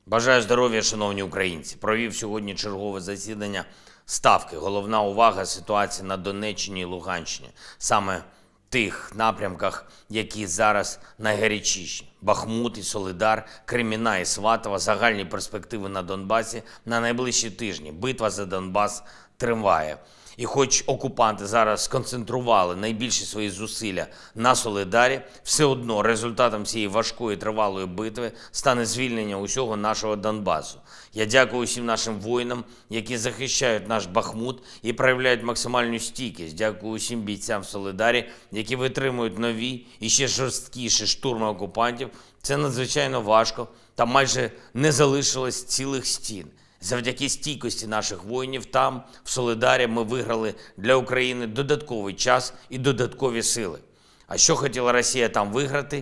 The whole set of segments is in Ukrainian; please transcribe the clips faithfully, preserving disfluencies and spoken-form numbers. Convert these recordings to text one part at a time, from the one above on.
Бажаю здоров'я, шановні українці. Провів сьогодні чергове засідання Ставки. Головна увага – ситуації на Донеччині і Луганщині. Саме в тих напрямках, які зараз найгарячіші. Бахмут і Солидар, Креміна і Сватово, загальні перспективи на Донбасі на найближчі тижні. Битва за Донбас триває. І хоч окупанти зараз сконцентрували найбільші свої зусилля на Солидарі, все одно результатом цієї важкої тривалої битви стане звільнення усього нашого Донбасу. Я дякую усім нашим воїнам, які захищають наш Бахмут і проявляють максимальну стійкість. Дякую усім бійцям в Солидарі, які витримують нові і ще жорсткіші штурми окупантів. Це надзвичайно важко, там майже не залишилось цілих стін. Завдяки стійкості наших воїнів там, в Солидарі, ми виграли для України додатковий час і додаткові сили. А що хотіла Росія там виграти?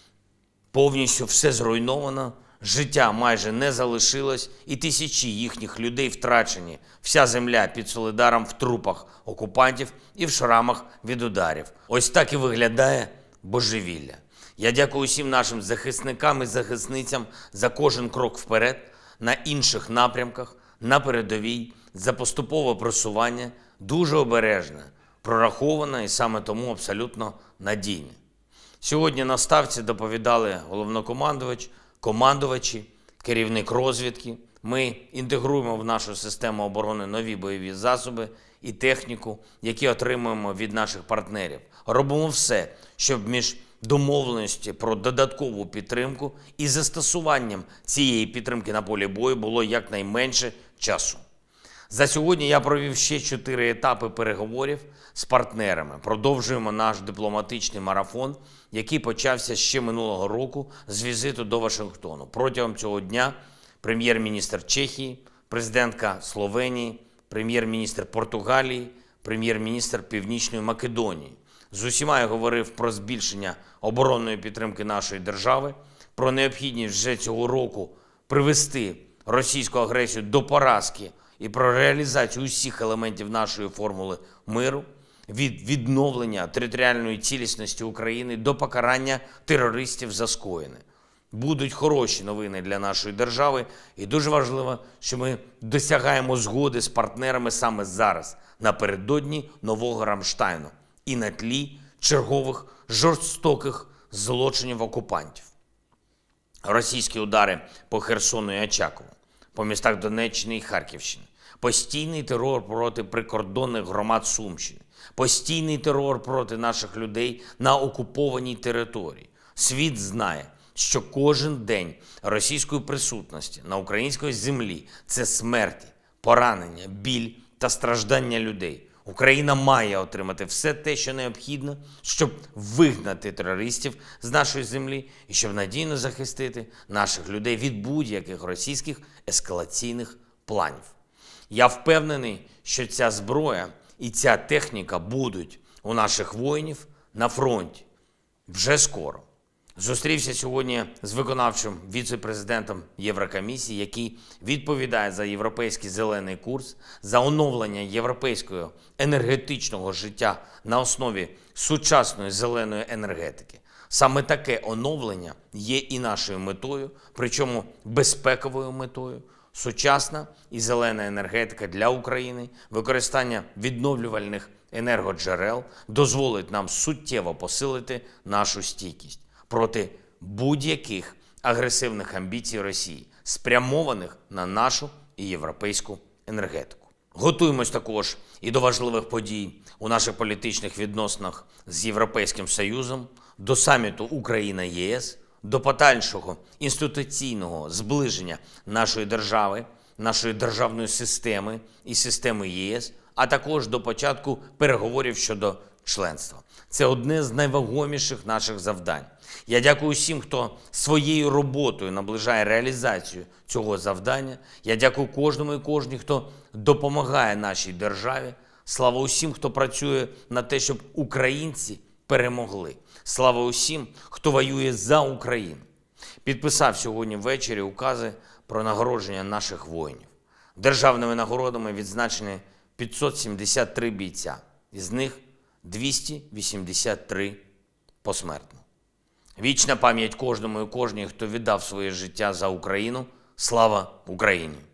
Повністю все зруйновано, життя майже не залишилось, і тисячі їхніх людей втрачені. Вся земля під Солидаром в трупах окупантів і в шрамах від ударів. Ось так і виглядає божевілля. Я дякую усім нашим захисникам і захисницям за кожен крок вперед, на інших напрямках, на передовій, за поступове просування, дуже обережне, прораховане і саме тому абсолютно надійне. Сьогодні на Ставці доповідали головнокомандувач, командувачі, керівник розвідки. Ми інтегруємо в нашу систему оборони нові бойові засоби і техніку, які отримуємо від наших партнерів. Робимо все, щоб між домовленості про додаткову підтримку і застосуванням цієї підтримки на полі бою було якнайменше часу. За сьогодні я провів ще чотири етапи переговорів з партнерами. Продовжуємо наш дипломатичний марафон, який почався ще минулого року з візиту до Вашингтону. Протягом цього дня прем'єр-міністр Чехії, президентка Словенії, прем'єр-міністр Португалії, прем'єр-міністр Північної Македонії. З усіма я говорив про збільшення оборонної підтримки нашої держави, про необхідність вже цього року привести російську агресію до поразки і про реалізацію усіх елементів нашої формули миру, від відновлення територіальної цілісності України до покарання терористів за скоєне. Будуть хороші новини для нашої держави, і дуже важливо, що ми досягаємо згоди з партнерами саме зараз, напередодні нового Рамштайну і на тлі чергових жорстоких злочинів окупантів. Російські удари по Херсону і Очакову, по містах Донеччини і Харківщини, постійний терор проти прикордонних громад Сумщини, постійний терор проти наших людей на окупованій території. Світ знає, що кожен день російської присутності на українській землі – це смерті, поранення, біль та страждання людей. Україна має отримати все те, що необхідно, щоб вигнати терористів з нашої землі і щоб надійно захистити наших людей від будь-яких російських ескалаційних планів. Я впевнений, що ця зброя і ця техніка будуть у наших воїнів на фронті вже скоро. Зустрівся сьогодні з виконавчим віце-президентом Єврокомісії, який відповідає за європейський зелений курс, за оновлення європейського енергетичного життя на основі сучасної зеленої енергетики. Саме таке оновлення є і нашою метою, причому безпековою метою. Сучасна і зелена енергетика для України, використання відновлювальних енергоджерел дозволить нам суттєво посилити нашу стійкість проти будь-яких агресивних амбіцій Росії, спрямованих на нашу і європейську енергетику. Готуємось також і до важливих подій у наших політичних відносинах з Європейським Союзом, до саміту Україна-ЄС, до подальшого інституційного зближення нашої держави, нашої державної системи і системи ЄС, а також до початку переговорів щодо членства. Це одне з найвагоміших наших завдань. Я дякую всім, хто своєю роботою наближає реалізацію цього завдання. Я дякую кожному і кожній, хто допомагає нашій державі. Слава усім, хто працює на те, щоб українці перемогли. Слава усім, хто воює за Україну. Підписав сьогодні ввечері укази про нагородження наших воїнів. Державними нагородами відзначені п'ятсот сімдесят три бійця, із них двісті вісімдесят три посмертно. Вічна пам'ять кожному і кожній, хто віддав своє життя за Україну. Слава Україні!